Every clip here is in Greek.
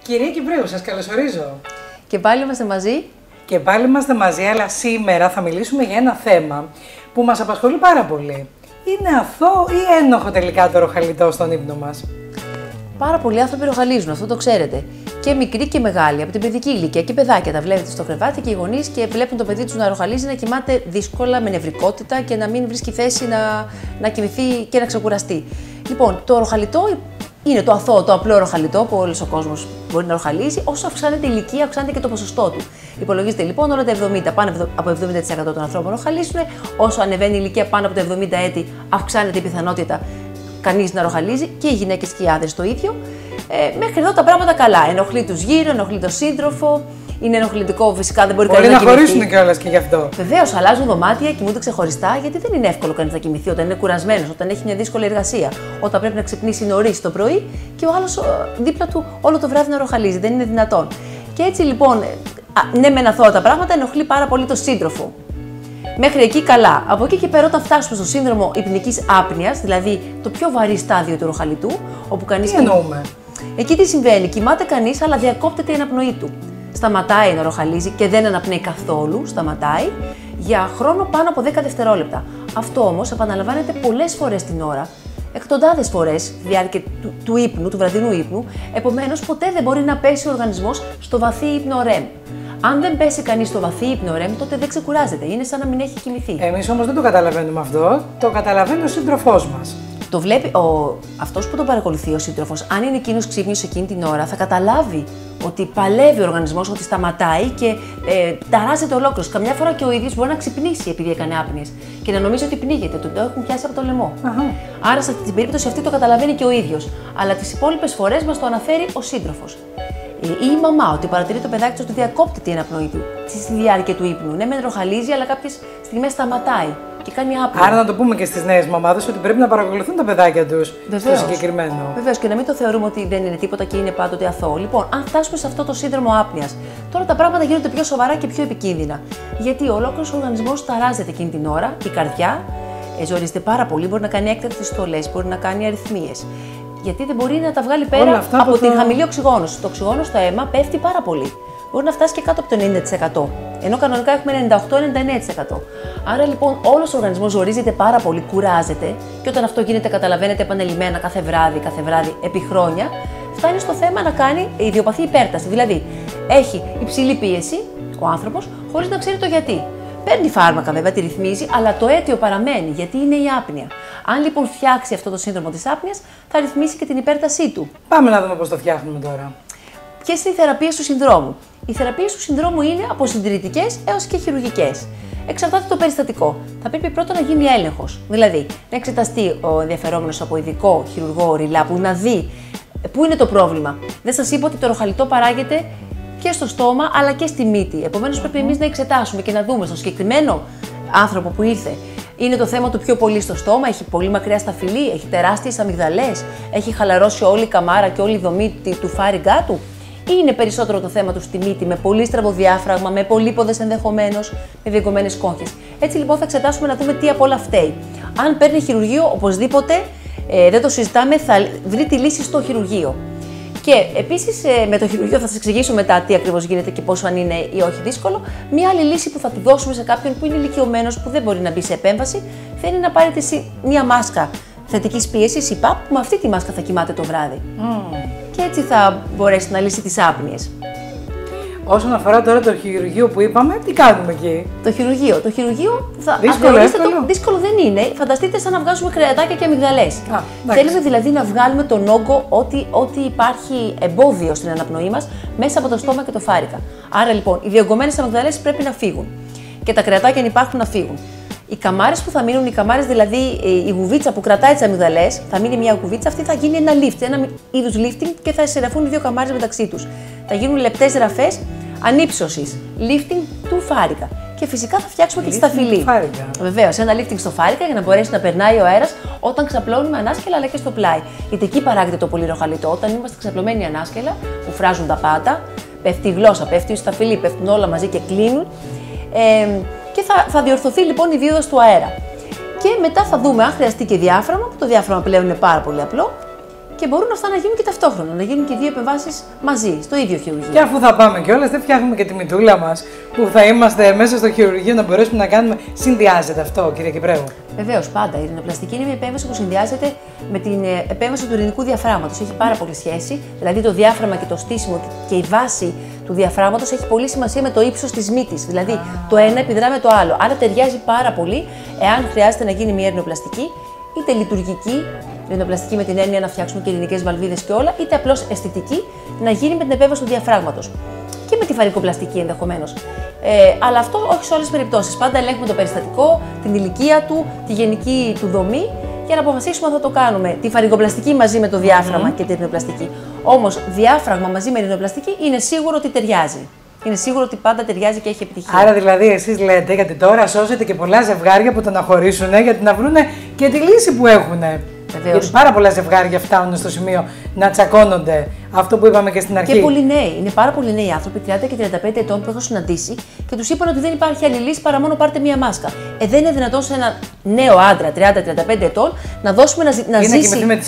Κυρία Κυπρίου, σας καλωσορίζω. Και πάλι είμαστε μαζί. Και πάλι είμαστε μαζί, αλλά σήμερα θα μιλήσουμε για ένα θέμα που μας απασχολεί πάρα πολύ. Είναι αθώο ή ένοχο τελικά το ροχαλιτό στον ύπνο μας? Πάρα πολλοί άνθρωποι ροχαλίζουν, αυτό το ξέρετε. Και μικροί και μεγάλοι, από την παιδική ηλικία. Και παιδάκια τα βλέπετε στο κρεβάτι και οι γονείς και βλέπουν το παιδί τους να ροχαλίζει, να κοιμάται δύσκολα, με νευρικότητα και να μην βρίσκει θέση να κοιμηθεί και να ξεκουραστεί. Λοιπόν, το ροχαλιτό είναι το αθώο, το απλό ροχαλιτό που όλος ο κόσμος μπορεί να ροχαλίζει. Όσο αυξάνεται η ηλικία, αυξάνεται και το ποσοστό του. Υπολογίζεται λοιπόν όλα τα 70, πάνω από 70% των ανθρώπων ροχαλίζουν. Όσο ανεβαίνει η ηλικία πάνω από τα 70 έτη, αυξάνεται η πιθανότητα κανείς να ροχαλίζει, και οι γυναίκες και οι άντρες το ίδιο. Μέχρι εδώ τα πράγματα καλά. Ενοχλεί τους γύρω, ενοχλεί τον σύντροφο. Είναι ενοχλητικό, φυσικά δεν μπορεί κανείς να κοιμηθεί. Μπορεί να χωρίσουν κιόλας και γι' αυτό. Βεβαίως, αλλάζουν δωμάτια, κοιμούνται ξεχωριστά, γιατί δεν είναι εύκολο κανείς να κοιμηθεί όταν είναι κουρασμένος, όταν έχει μια δύσκολη εργασία, όταν πρέπει να ξυπνήσει νωρίς το πρωί και ο άλλος δίπλα του όλο το βράδυ να ροχαλίζει. Δεν είναι δυνατόν. Και έτσι λοιπόν, ναι, μεν αθώα τα πράγματα, ενοχλεί πάρα πολύ τον σύντροφο. Μέχρι εκεί καλά. Από εκεί και πέρα, όταν φτάσουμε στο σύνδρομο υπνικής άπνοιας, δηλαδή το πιο βαρύ στάδιο του ροχαλιτού, όπου κανείς. Τι εννοούμε? Εκεί τι συμβαίνει? Κοιμάται κανείς, αλλά διακόπτεται η αναπνοή του. Σταματάει να ροχαλίζει και δεν αναπνέει καθόλου, σταματάει για χρόνο πάνω από 10 δευτερόλεπτα. Αυτό όμως επαναλαμβάνεται πολλές φορές την ώρα, εκατοντάδες φορές στη διάρκεια του ύπνου, του βραδινού ύπνου. Επομένως, ποτέ δεν μπορεί να πέσει ο οργανισμός στο βαθύ ύπνο REM. Αν δεν πέσει κανείς στο βαθύ ύπνο REM, τότε δεν ξεκουράζεται. Είναι σαν να μην έχει κοιμηθεί. Εμείς όμως δεν το καταλαβαίνουμε αυτό. Το καταλαβαίνει ο σύντροφός μας. Το βλέπει αυτός που τον παρακολουθεί, ο σύντροφος. Αν είναι εκείνος ξύπνιος εκείνη την ώρα, θα καταλάβει ότι παλεύει ο οργανισμός, ότι σταματάει και ταράζεται ολόκληρος. Καμιά φορά και ο ίδιος μπορεί να ξυπνήσει επειδή έκανε άπνοιες και να νομίζει ότι πνίγεται, το έχουν πιάσει από το λαιμό. Άρα, σε την περίπτωση αυτή το καταλαβαίνει και ο ίδιος. Αλλά τις υπόλοιπες φορές μας το αναφέρει ο σύντροφος. Ή η μαμά, ότι παρατηρεί το παιδάκι του ότι διακόπτεται η αναπνοή του στη διάρκεια του ύπνου. Ναι, μεν ροχαλίζει, αλλά κάποιες στιγμές σταματάει και κάνει άπνοια. Άρα, να το πούμε και στις νέες μαμάδες ότι πρέπει να παρακολουθούν τα παιδάκια τους στο συγκεκριμένο. Βεβαίως, και να μην το θεωρούμε ότι δεν είναι τίποτα και είναι πάντοτε αθώο. Λοιπόν, αν φτάσουμε σε αυτό το σύνδρομο άπνοιας, τώρα τα πράγματα γίνονται πιο σοβαρά και πιο επικίνδυνα. Γιατί ολόκληρος ο οργανισμός ταράζεται εκείνη την ώρα, η καρδιά ζορίζεται πάρα πολύ, μπορεί να κάνει έκτακτες στολές, μπορεί να κάνει αρρυθμίες. Γιατί δεν μπορεί να τα βγάλει πέρα από την χαμηλή οξυγόνωση. Το οξυγόνο στο αίμα πέφτει πάρα πολύ. Μπορεί να φτάσει και κάτω από το 90%. Ενώ κανονικά έχουμε 98-99%. Άρα λοιπόν όλος ο οργανισμός ζορίζεται πάρα πολύ, κουράζεται, και όταν αυτό γίνεται, καταλαβαίνετε, επανελειμμένα κάθε βράδυ, επί χρόνια, φτάνει στο θέμα να κάνει ιδιοπαθή υπέρταση. Δηλαδή έχει υψηλή πίεση ο άνθρωπος χωρίς να ξέρει το γιατί. Παίρνει φάρμακα, βέβαια, τη ρυθμίζει, αλλά το αίτιο παραμένει, γιατί είναι η άπνοια. Αν λοιπόν φτιάξει αυτό το σύνδρομο της άπνοιας, θα ρυθμίσει και την υπέρτασή του. Πάμε να δούμε πώς το φτιάχνουμε τώρα. Ποιες είναι οι θεραπείες του συνδρόμου? Οι θεραπείες του συνδρόμου είναι από συντηρητικές έως και χειρουργικές. Εξαρτάται το περιστατικό. Θα πρέπει πρώτα να γίνει έλεγχος. Δηλαδή, να εξεταστεί ο ενδιαφερόμενος από ειδικό χειρουργό οριλά που να δει πού είναι το πρόβλημα. Δεν σας είπα ότι το ροχαλιτό παράγεται και στο στόμα αλλά και στη μύτη. Επομένως, πρέπει εμείς να εξετάσουμε και να δούμε στο συγκεκριμένο άνθρωπο που ήρθε. Είναι το θέμα του πιο πολύ στο στόμα, έχει πολύ μακριά σταφυλή, έχει τεράστιες αμυγδαλές, έχει χαλαρώσει όλη η καμάρα και όλη η δομή του φάριγγά του, ή είναι περισσότερο το θέμα του στη μύτη, με πολύ στραβοδιάφραγμα, με πολύποδες ενδεχομένως, με διεγκωμένες κόγχες. Έτσι λοιπόν θα εξετάσουμε να δούμε τι από όλα φταίει. Αν παίρνει χειρουργείο, οπωσδήποτε δεν το συζητάμε, θα βρει τη λύση στο χειρουργείο. Και επίσης με το χειρουργείο θα σας εξηγήσω μετά τι ακριβώς γίνεται και πόσο αν είναι ή όχι δύσκολο. Μία άλλη λύση που θα τη δώσουμε σε κάποιον που είναι ηλικιωμένος, που δεν μπορεί να μπει σε επέμβαση, θα είναι να πάρετε μία μάσκα θετικής πίεσης, η PAP, που με αυτή τη μάσκα θα κοιμάται το βράδυ. Και έτσι θα μπορέσει να λύσει τις άπνοιες. Όσον αφορά τώρα το χειρουργείο που είπαμε, τι κάνουμε εκεί? Το χειρουργείο θα δύσκολο δεν είναι. Φανταστείτε σαν να βγάζουμε κρεατάκια και αμυγδαλές. Θέλουμε δηλαδή να βγάλουμε τον όγκο, ό,τι υπάρχει εμπόδιο στην αναπνοή μας μέσα από το στόμα και το φάρικα. Άρα λοιπόν οι διεγκωμένες αμυγδαλές πρέπει να φύγουν. Και τα κρεατάκια, αν υπάρχουν, να φύγουν. Οι καμάρες που θα μείνουν, οι καμάρες δηλαδή η γουβίτσα που κρατάει τις αμυγδαλές, θα μείνει μια γουβίτσα, αυτή θα γίνει ένα lift, ένα είδους lifting, και θα σειραφούν οι δύο καμάρες μεταξύ τους. Θα γίνουν λεπτές ραφές ανύψωσης, lifting του φάρικα. Και φυσικά θα φτιάξουμε και τη σταφυλή. Βεβαίως, ένα lifting στο φάρικα για να μπορέσει να περνάει ο αέρας όταν ξαπλώνουμε ανάσκελα αλλά και στο πλάι. Γιατί εκεί παράγεται το πολύ ροχαλιτό. Όταν είμαστε ξαπλωμένοι ανάσκελα, που φράζουν τα πάτα, πέφτει η γλώσσα, πέφτει η σταφυλή, πέφτουν όλα μαζί και κλείνουν. Και θα διορθωθεί λοιπόν η δίωδος του αέρα. Και μετά θα δούμε αν χρειαστεί και διάφραγμα, που το διάφραγμα πλέον είναι πάρα πολύ απλό. και μπορούν αυτά να γίνουν και ταυτόχρονα, να γίνουν και δύο επεμβάσεις μαζί, στο ίδιο χειρουργείο. Και αφού θα πάμε κιόλας, δεν φτιάχνουμε και τη μητούλα μας που θα είμαστε μέσα στο χειρουργείο να μπορέσουμε να κάνουμε. Συνδυάζεται αυτό, κύριε Κυπραίου? Βεβαίως, πάντα. Η ειρηνοπλαστική είναι μια επέμβαση που συνδυάζεται με την επέμβαση του ειρηνικού διαφράγματος. Έχει πάρα πολύ σχέση, δηλαδή το διάφραγμα και το στήσιμο και η βάση του διαφράγματος έχει πολύ σημασία με το ύψος της μύτης. Δηλαδή το ένα επιδρά με το άλλο. Άρα ταιριάζει πάρα πολύ εάν χρειάζεται να γίνει μια ειρηνοπλαστική, είτε λειτουργική, ειρηνοπλαστική με την έννοια να φτιάξουμε και ειρηνικές βαλβίδες και όλα, είτε απλώς αισθητική, να γίνει με την επέμβαση του διαφράγματος. Και με τη φαρικοπλαστική ενδεχομένως. Αλλά αυτό όχι σε όλες τις περιπτώσεις. Πάντα ελέγχουμε το περιστατικό, την ηλικία του, τη γενική του δομή για να αποφασίσουμε αν θα το κάνουμε. Τη φαρικοπλαστική μαζί με το διάφραγμα και την ειρηνοπλαστική. Όμως, διάφραγμα μαζί με ειρηνοπλαστική είναι σίγουρο ότι ταιριάζει. Είναι σίγουρο ότι πάντα ταιριάζει και έχει επιτυχία. Άρα, δηλαδή, εσείς λέτε, γιατί τώρα σώζετε και πολλά ζευγάρια που το να χωρίσουν, γιατί να βρουν και τη λύση που έχουν. Βεβαίως. Γιατί πάρα πολλά ζευγάρια φτάνουν στο σημείο να τσακώνονται. Αυτό που είπαμε και στην αρχή. Και πολλοί νέοι. Είναι πάρα πολλοί νέοι άνθρωποι, 30 και 35 ετών, που έχω συναντήσει και τους είπαν ότι δεν υπάρχει άλλη λύση παρά μόνο πάρτε μία μάσκα. Δεν είναι δυνατόν σε ένα νέο άντρα, 30-35 ετών, να δώσουμε να ζήσει. Να κοιμηθεί με τη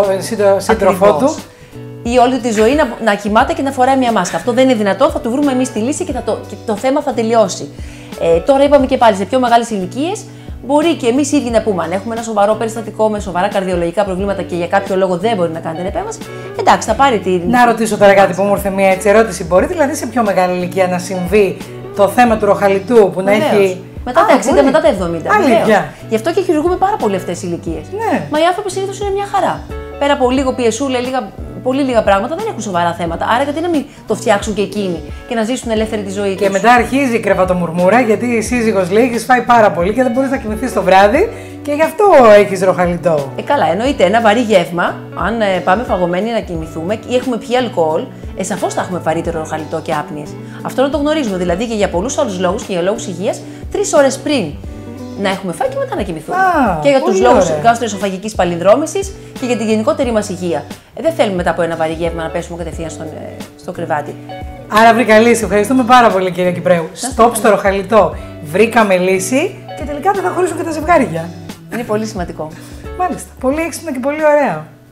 σύντροφό του. Ή όλη τη ζωή να κοιμάται και να φοράει μία μάσκα. Αυτό δεν είναι δυνατόν. Θα του βρούμε εμείς τη λύση και το θέμα θα τελειώσει. Τώρα είπαμε και πάλι σε πιο μεγάλες ηλικίες. Μπορεί και εμείς οι ίδιοι να πούμε, αν έχουμε ένα σοβαρό περιστατικό με σοβαρά καρδιολογικά προβλήματα και για κάποιο λόγο δεν μπορεί να κάνει την επέμβαση, εντάξει, θα πάρει την. Να ρωτήσω τώρα κάτι που μου ήρθε μια έτσι ερώτηση. Μπορεί δηλαδή σε πιο μεγάλη ηλικία να συμβεί το θέμα του ροχαλιτού που να έχει. Μετά τα 60, μετά τα 70. Αλήθεια. Γι' αυτό και χειρουργούμε πάρα πολύ αυτές τις ηλικίες. Ναι. Μα οι άνθρωποι συνήθως είναι μια χαρά. Πέρα από λίγο πιεσούλα, πολύ λίγα πράγματα δεν έχουν σοβαρά θέματα. Άρα γιατί να μην το φτιάξουν και εκείνοι και να ζήσουν ελεύθερη τη ζωή τους. Και μετά αρχίζει η κρεβατομουρμούρα γιατί η σύζυγος λέει: έχεις φάει πάρα πολύ και δεν μπορείς να κοιμηθείς το βράδυ και γι' αυτό έχεις ροχαλιτό. Καλά, εννοείται ένα βαρύ γεύμα. Αν πάμε φαγωμένοι να κοιμηθούμε ή έχουμε πιει αλκοόλ, σαφώς θα έχουμε βαρύτερο ροχαλιτό και άπνοιες. Αυτό να το γνωρίζουμε. Δηλαδή και για πολλούς άλλους λόγους και για λόγους υγείας, 3 ώρες πριν να έχουμε φάει και μετά να κοιμηθούμε. Και για τους λόγους γαστροεσοφαγικής παλινδρόμησης και για τη γενικότερη μας υγεία. Δεν θέλουμε μετά από ένα βαρύ γεύμα να πέσουμε κατευθείαν στο κρεβάτι. Άρα βρήκα λύση. Ευχαριστούμε πάρα πολύ, κύριε Κυπραίου. Στοπ στο ροχαλιτό. Βρήκαμε λύση και τελικά δεν θα χωρίσουν και τα ζευγάρια. Είναι πολύ σημαντικό. Μάλιστα. Πολύ έξυπνο και πολύ ωραίο.